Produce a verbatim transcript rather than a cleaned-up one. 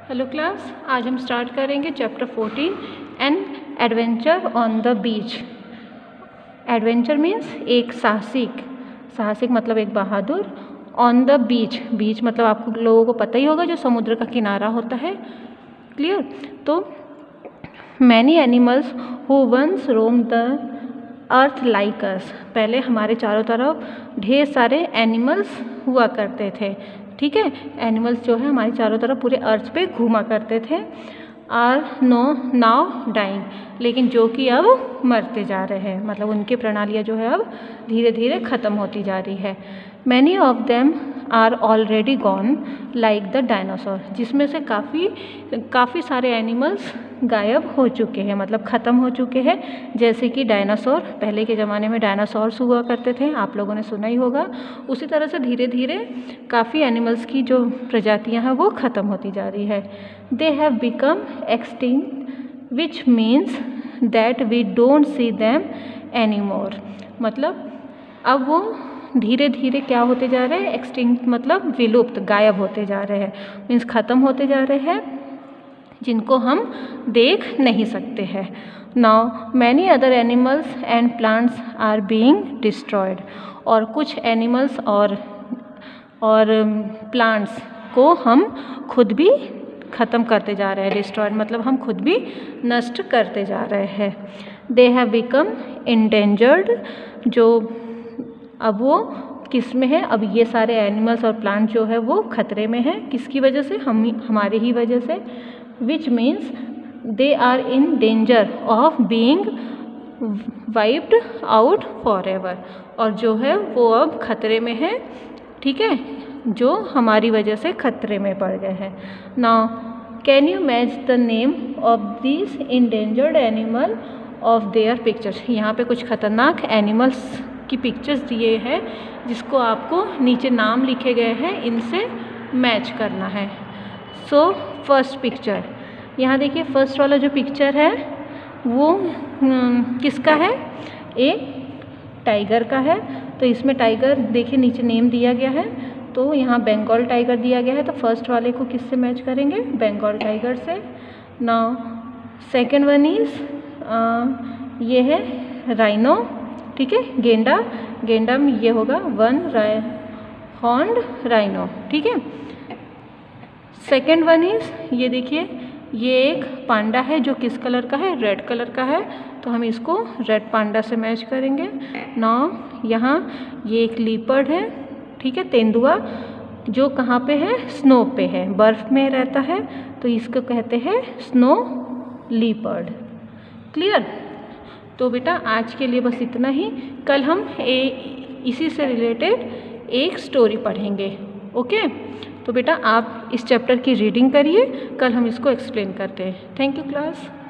Hello class, आज हम start करेंगे chapter fourteen an adventure on the beach. Adventure means एक साहसिक, साहसिक मतलब एक बहादुर। ऑन द बीच, बीच मतलब आपको लोगों को पता ही होगा जो समुद्र का किनारा होता है। क्लियर? तो many animals who once roam the earth like us, पहले हमारे चारों तरफ ढेर सारे एनिमल्स हुआ करते थे। ठीक है, एनिमल्स जो है हमारी चारों तरफ पूरे अर्थ पे घूमा करते थे। आर नो नाउ डाइंग, लेकिन जो कि अब मरते जा रहे हैं, मतलब उनकी प्रणालियाँ जो है अब धीरे धीरे ख़त्म होती जा रही है। Many of them are already gone like the dinosaur, जिसमें से काफ़ी काफ़ी सारे एनिमल्स गायब हो चुके हैं, मतलब ख़त्म हो चुके हैं। जैसे कि डायनासोर, पहले के ज़माने में डायनासोर्स हुआ करते थे, आप लोगों ने सुना ही होगा। उसी तरह से धीरे धीरे काफ़ी एनिमल्स की जो प्रजातियां हैं वो ख़त्म होती जा रही है। They have become extinct which means that we don't see them any more, मतलब अब वो धीरे धीरे क्या होते जा रहे हैं, एक्सटिंक्ट मतलब विलुप्त, गायब होते जा रहे हैं, मीन्स ख़त्म होते जा रहे हैं, जिनको हम देख नहीं सकते हैं। Now many other animals and plants are being destroyed, और कुछ एनिमल्स और और प्लांट्स को हम खुद भी ख़त्म करते जा रहे हैं। डिस्ट्रॉयड मतलब हम खुद भी नष्ट करते जा रहे हैं। दे हैव बिकम इंडेंजर्ड, जो अब वो किस में है, अब ये सारे एनिमल्स और प्लांट जो है वो खतरे में है। किसकी वजह से? हम हमारे ही वजह से। Which means they are in danger of being wiped out for ever, और जो है वो अब खतरे में है। ठीक है, जो हमारी वजह से खतरे में पड़ गए हैं। Now can you match the name of this endangered animal of their pictures, यहाँ पे कुछ खतरनाक एनिमल्स की पिक्चर्स दिए हैं, जिसको आपको नीचे नाम लिखे गए हैं, इनसे मैच करना है। सो फर्स्ट पिक्चर, यहाँ देखिए फर्स्ट वाला जो पिक्चर है वो किसका है? एक टाइगर का है। तो इसमें टाइगर देखिए नीचे नेम दिया गया है, तो यहाँ बंगाल टाइगर दिया गया है, तो फर्स्ट वाले को किससे मैच करेंगे? बंगाल टाइगर से। नाउ सेकेंड वन इज ये है राइनो, ठीक है, गेंडा, गेंडा में ये होगा वन राय हॉर्न्ड राइनो। ठीक है, सेकेंड वन इज ये देखिए, ये एक पांडा है जो किस कलर का है? रेड कलर का है, तो हम इसको रेड पांडा से मैच करेंगे। नाउ यहाँ ये एक लीपर्ड है, ठीक है, तेंदुआ, जो कहाँ पे है? स्नो पे है, बर्फ में रहता है, तो इसको कहते हैं स्नो लीपर्ड। क्लियर? तो बेटा आज के लिए बस इतना ही। कल हम ए, इसी से रिलेटेड एक स्टोरी पढ़ेंगे। ओके, तो बेटा आप इस चैप्टर की रीडिंग करिए, कल हम इसको एक्सप्लेन करते हैं। Thank you class.